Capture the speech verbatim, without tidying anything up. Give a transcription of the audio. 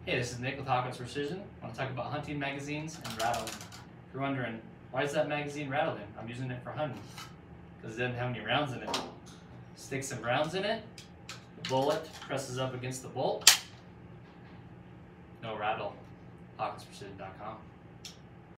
Hey, this is Nick with Hawkins Precision. I want to talk about hunting magazines and rattling. If you're wondering, why is that magazine rattling? I'm using it for hunting because it doesn't have any rounds in it. Stick some rounds in it, the bullet presses up against the bolt, no rattle. Hawkins Precision dot com.